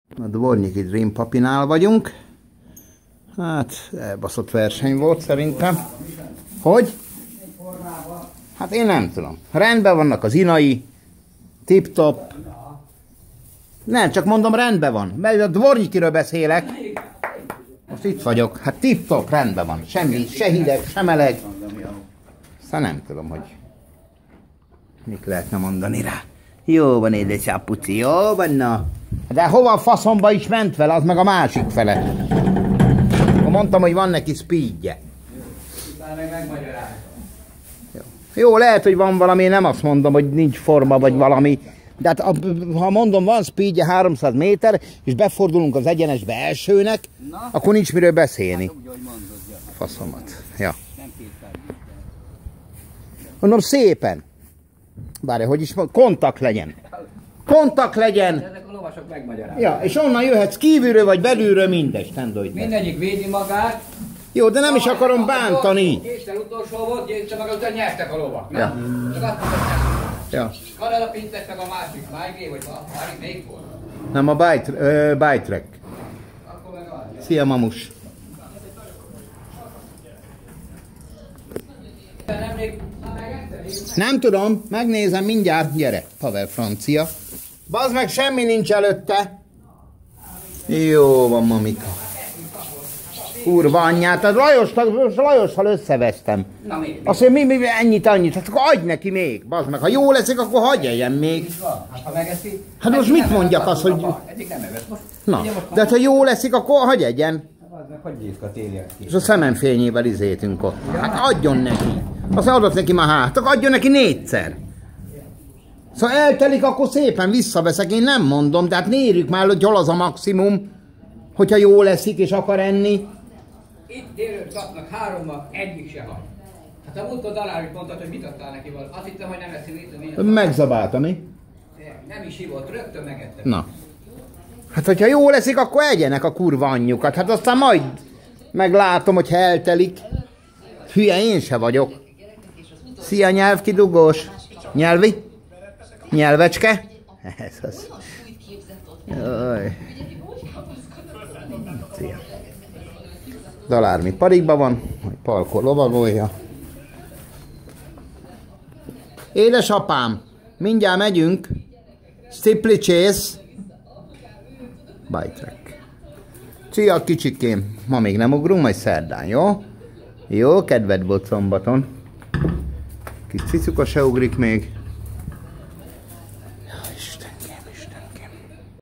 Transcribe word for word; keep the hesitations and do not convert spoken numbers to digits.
A Dvornyiki Dream Papinál vagyunk. Hát, elbaszott verseny volt szerintem. Hogy? Hát én nem tudom. Rendben vannak az inai. Tip-top. Nem, csak mondom, rendben van. Mert a Dvornyikiről beszélek. Most itt vagyok. Hát tip-top, rendben van. Semmi, se hideg, se meleg. Aztán nem tudom, hogy mit lehetne mondani rá. Jó van, édesapuci, jó van, na. De hova a faszomba is ment vele, az meg a másik fele. Mondtam, hogy van neki speedje. Jó. Jó, lehet, hogy van valami, nem azt mondom, hogy nincs forma, vagy valami. De hát, ha mondom, van speedje háromszáz méter, és befordulunk az egyenesbe elsőnek, na, akkor nincs miről beszélni. Hát, úgy, mondod, ja. Faszomat. Ja. Mondom, szépen. Bárja, hogy is mondom, kontakt legyen. Kontakt legyen. Ezek a lovasok megmagyarázzák. Ja, és onnan jöhetsz kívülről vagy belülről, mindegy, tendoid. Mindegyik védi magát. Jó, de nem is akarom bántani. Kétszer utolsó volt, kétszer meg azután nyertek a lovak. Ja. Csak azt mondtam, ja. Kanada Pintes meg a másik, Májgé, vagy Márik, melyik volt? Nem, a Bite, uh, Bite Track. Akkor meg az. Szia, mamus. Nem tudom, megnézem mindjárt, gyere, Pavel francia. Bazd meg, semmi nincs előtte. Jó van, mamika. Kurva anyját, az Lajos, Lajossal összevesztem. Na még. Azt mondja, mi, mi, ennyit, annyit, hát akkor adj neki még, bazd meg, ha jó leszik, akkor hagyj egyen még. Hát ha megeszi. Hát most mit mondjak azt, hogy... Eddig nem evett most. Na, de hát ha jó leszik, akkor hagyj egyen. Az meg hogy gyészka térjen ki. És a szememfényével izétünk ott. Hát adjon neki. Aztán adott neki már hát, akkor adjon neki négyszer. Szóval eltelik, akkor szépen visszaveszek, én nem mondom, de hát mérjük már, hogy hol az a maximum, hogyha jó leszik és akar enni. Itt délőtt kapnak hárommal, egyik se hagy. Hát a múltkor Dalári mondtad, hogy mit adtál neki valamit. Azt hittem, hogy nem eszi mit. Megzabálta, mi? Nem is hívott, rögtön megettem. Na. Hát, hogyha jó leszik, akkor egyenek a kurva anyjukat. Hát aztán majd meglátom, hogy eltelik. Hülye én se vagyok. Szia, nyelvkidugós. Nyelvi? Nyelvecske? Ez az. Jaj. Szia. Dalármi parikba van, Palkó lovagolja. Édesapám, mindjárt megyünk. Stipley Chase. Bite Track. Szia, kicsikém. Ma még nem ugrunk, majd szerdán, jó? Jó, kedved volt szombaton. Kis cicuka se ugrik még.